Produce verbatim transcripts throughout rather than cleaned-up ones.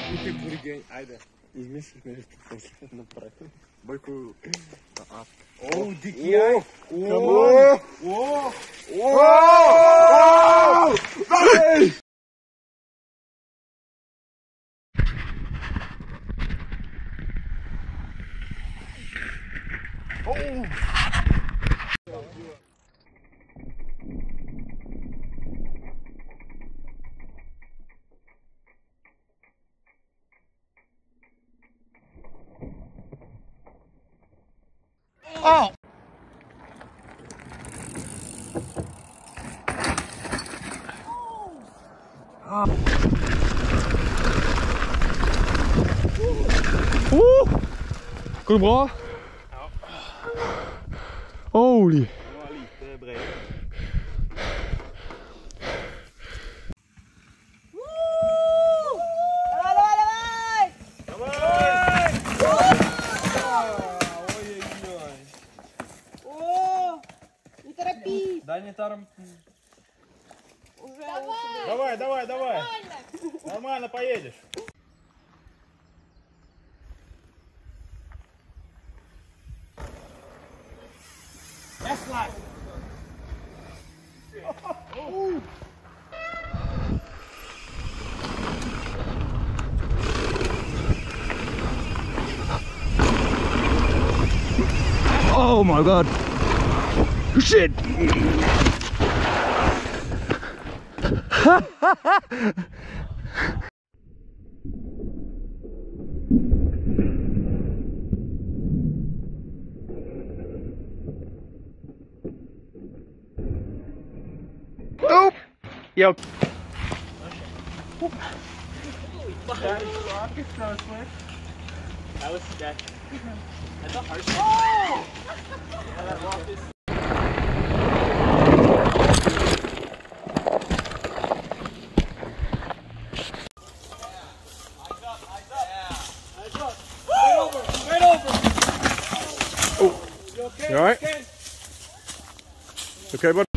Айде. Измислих нещо после направим. Бойко... О, дики ай! Камон! О! О! Oh! Oh! Uh! Går det bra? Ja. Holy! Det var lite bred. Да не торопи. Уже давай, Давай, давай, давай. нормально. Нормально поедешь. Oh my god! Shit! Oop! Yo. That was that. That's a harsh. Oh! Yeah, that rock is. You alright? Okay, bud.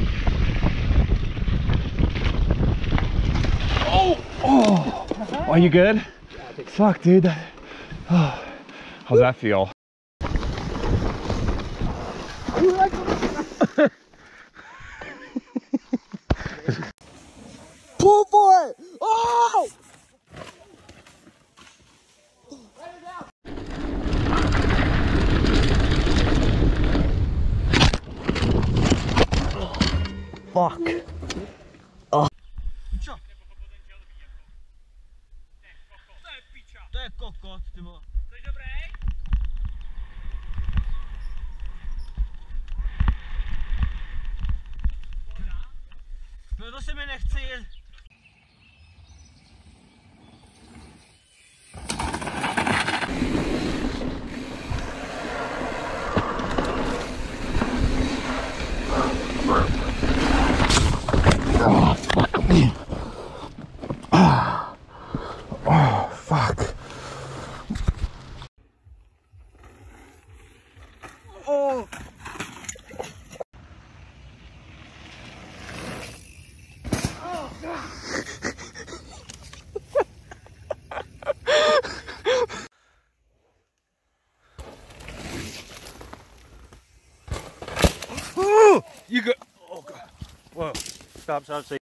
Oh! Oh! Are you good? Fuck, dude. Oh. How's that feel? Pull for it! Oh! Fuck. Oh. To je kokot, ty vole. Jsi dobrý? Proto se mi nechce jet. Oh, fuck me. Oh, oh fuck. Oh. Oh, God. Oh, you go. Oh God. Whoa. Stop, stop, stop.